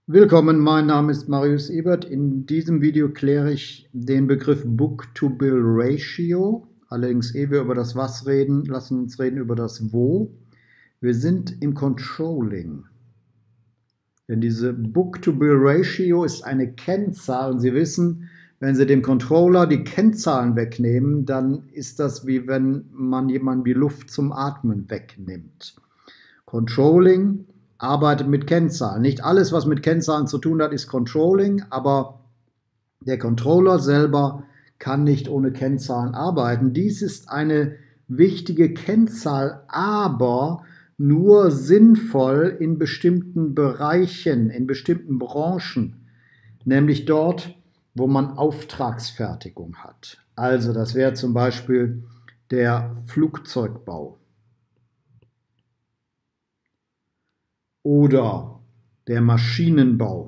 Willkommen, mein Name ist Marius Ebert. In diesem Video kläre ich den Begriff Book-to-Bill-Ratio. Allerdings, ehe wir über das Was reden, lassen uns reden über das Wo. Wir sind im Controlling. Denn diese Book-to-Bill-Ratio ist eine Kennzahl und Sie wissen, wenn Sie dem Controller die Kennzahlen wegnehmen, dann ist das wie wenn man jemandem die Luft zum Atmen wegnimmt. Controlling arbeitet mit Kennzahlen. Nicht alles, was mit Kennzahlen zu tun hat, ist Controlling, aber der Controller selber kann nicht ohne Kennzahlen arbeiten. Dies ist eine wichtige Kennzahl, aber nur sinnvoll in bestimmten Bereichen, in bestimmten Branchen, nämlich dort, wo man Auftragsfertigung hat. Also das wäre zum Beispiel der Flugzeugbau oder der Maschinenbau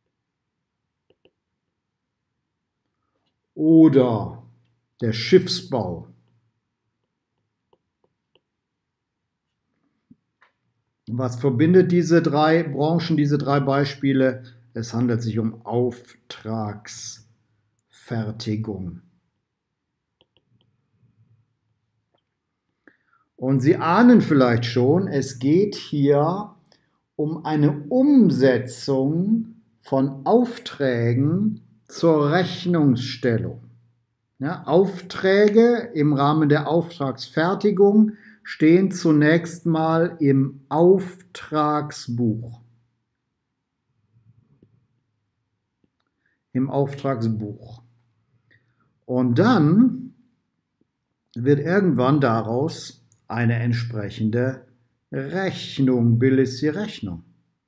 oder der Schiffsbau. Was verbindet diese drei Branchen, diese drei Beispiele? Es handelt sich um Auftragsfertigung. Und Sie ahnen vielleicht schon, es geht hier um eine Umsetzung von Aufträgen zur Rechnungsstellung. Ja, Aufträge im Rahmen der Auftragsfertigung stehen zunächst mal im Auftragsbuch. Im Auftragsbuch. Und dann wird irgendwann daraus eine entsprechende Rechnung, Bill ist die Rechnung.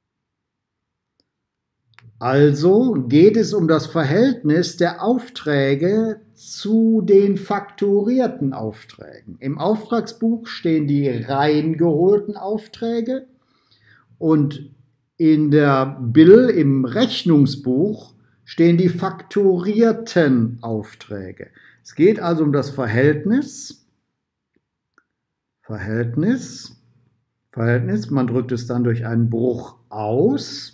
Also geht es um das Verhältnis der Aufträge zu den fakturierten Aufträgen. Im Auftragsbuch stehen die reingeholten Aufträge und in der Bill, im Rechnungsbuch, stehen die fakturierten Aufträge. Es geht also um das Verhältnis, man drückt es dann durch einen Bruch aus,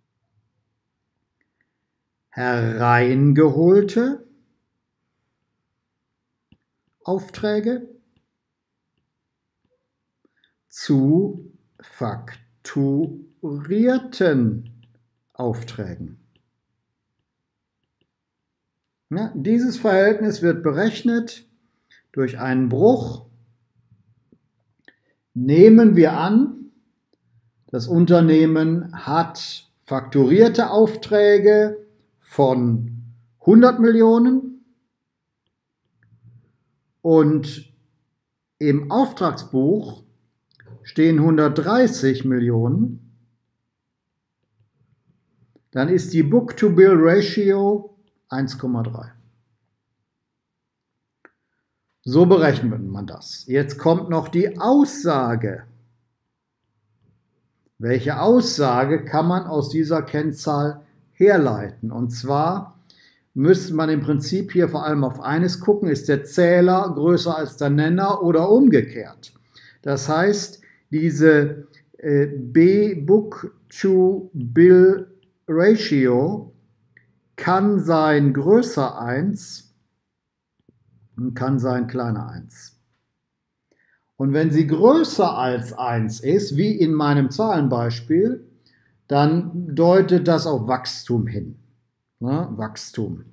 hereingeholte Aufträge zu fakturierten Aufträgen. Ja, dieses Verhältnis wird berechnet durch einen Bruch. Nehmen wir an, das Unternehmen hat fakturierte Aufträge von 100 Millionen und im Auftragsbuch stehen 130 Millionen, dann ist die Book-to-Bill-Ratio 1,3. So berechnet man das. Jetzt kommt noch die Aussage. Welche Aussage kann man aus dieser Kennzahl herleiten? Und zwar müsste man im Prinzip hier vor allem auf eines gucken, ist der Zähler größer als der Nenner oder umgekehrt. Das heißt, diese Book-to-Bill-Ratio kann sein größer 1 und kann sein kleiner 1. Und wenn sie größer als 1 ist, wie in meinem Zahlenbeispiel, dann deutet das auf Wachstum hin. Ja, Wachstum.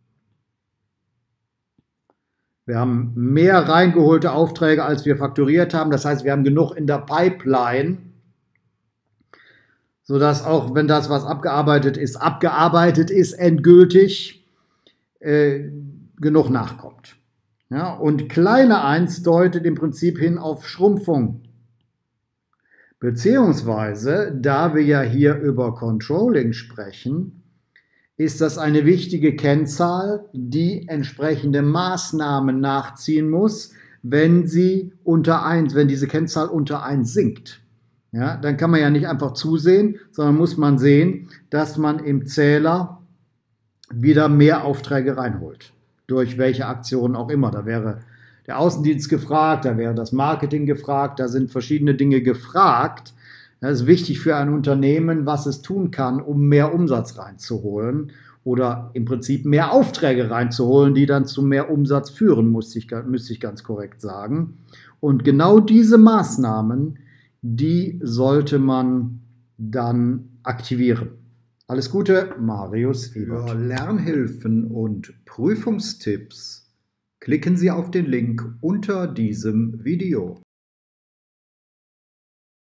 Wir haben mehr reingeholte Aufträge, als wir fakturiert haben. Das heißt, wir haben genug in der Pipeline, sodass auch wenn das, was abgearbeitet ist, endgültig genug nachkommt. Ja, und kleine 1 deutet im Prinzip hin auf Schrumpfung. Beziehungsweise, da wir ja hier über Controlling sprechen, ist das eine wichtige Kennzahl, die entsprechende Maßnahmen nachziehen muss, wenn diese Kennzahl unter 1 sinkt. Ja, dann kann man ja nicht einfach zusehen, sondern muss man sehen, dass man im Zähler wieder mehr Aufträge reinholt. Durch welche Aktionen auch immer. Da wäre der Außendienst gefragt, da wäre das Marketing gefragt, da sind verschiedene Dinge gefragt, Das ist wichtig für ein Unternehmen, was es tun kann, um mehr Umsatz reinzuholen oder im Prinzip mehr Aufträge reinzuholen, die dann zu mehr Umsatz führen, müsste ich ganz korrekt sagen. Und genau diese Maßnahmen, die sollte man dann aktivieren. Alles Gute, Marius Ebert. Für Lernhilfen und Prüfungstipps klicken Sie auf den Link unter diesem Video.